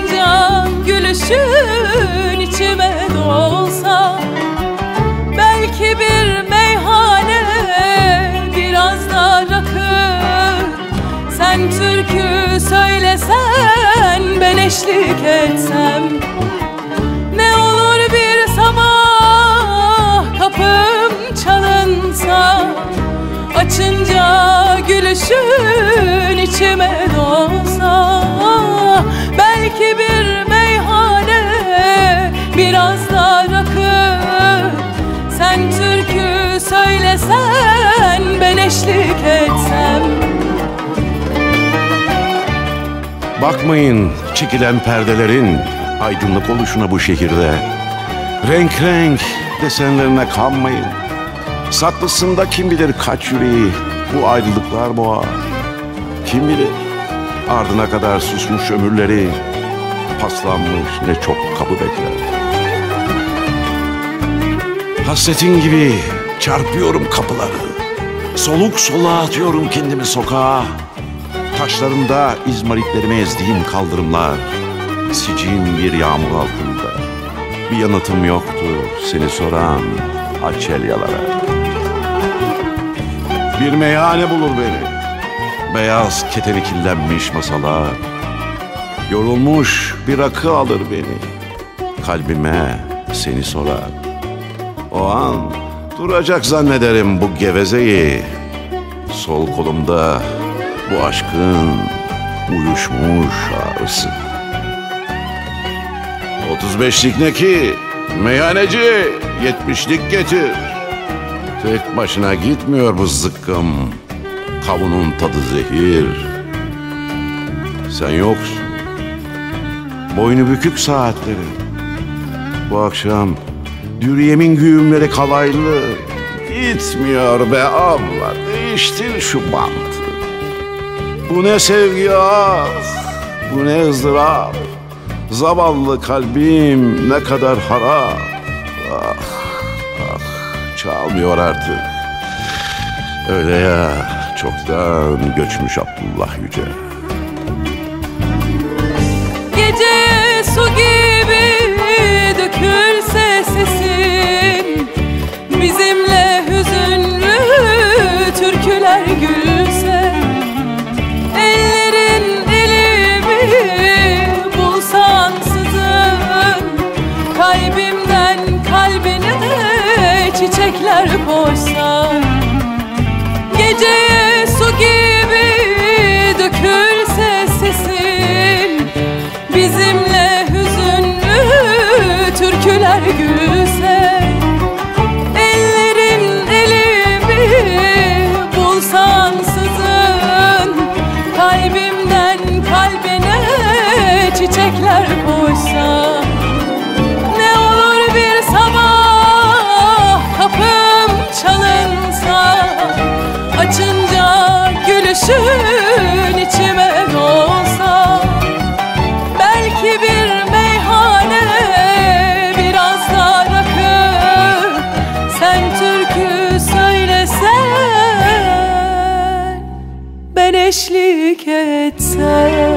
Açınca gülüşün içime dolsa, belki bir meyhane, biraz da rakı. Sen türkü söylesen, ben eşlik etsem. Ne olur bir sabah kapım çalınsa, açınca gülüşün içime dolsa, belki bir meyhane, biraz da rakı. Sen türkü söylesen, ben eşlik etsem. Bakmayın çekilen perdelerin aydınlık oluşuna bu şehirde. Renk renk desenlerine kanmayın. Saklısında kim bilir kaç yüreği bu ayrılıklar boğar. Kim bilir ardına kadar susmuş ömürleri, paslanmış ne çok kapı bekler. Hasretin gibi çarpıyorum kapıları, soluk soluğa atıyorum kendimi sokağa. Taşlarında izmaritlerimi ezdiğim kaldırımlar, sicim bir yağmur altında. Bir yanıtım yoktu seni soran açelyalara. Bir meyhane bulur beni, beyaz keteni kirlenmiş masalar. Yorulmuş bir rakı alır beni, kalbime seni sorar. O an duracak zannederim bu gevezeyi. Sol kolumda bu aşkın uyuşmuş ağrısı. 35'lik ne ki? Meyhaneci 70'lik getir. Tek başına gitmiyor bu zıkkım, kavunun tadı zehir. Sen yoksun, boynu bükük saatleri. Bu akşam Dürüyemin güğümleri kalaylı. Gitmiyor be abla, değiştir şu bantı. Bu ne sevgi ah, bu ne ızdırap. Zavallı kalbim ne kadar harap. Ah, ah, çalmıyor artık. Öyle ya, çoktan göçmüş Abdullah Yüce. Gece su gibi dökülse sesin, bizimle hüzünlü türküler gülse, ellerin elimi bulsan sızın, kalbimden kalbine çiçekler koysa. Geceye su gibi dökülse sesin, bizimle hüzünlü türküler gülse, ellerin elimi bulsan sızın, kalbimden kalbine çiçekler koysa. Ne olur bir sabah kapım çalınsa, açınca gülüşün içime dolsa, belki bir meyhane, biraz da rakı. Sen türkü söylesen, ben eşlik etsem.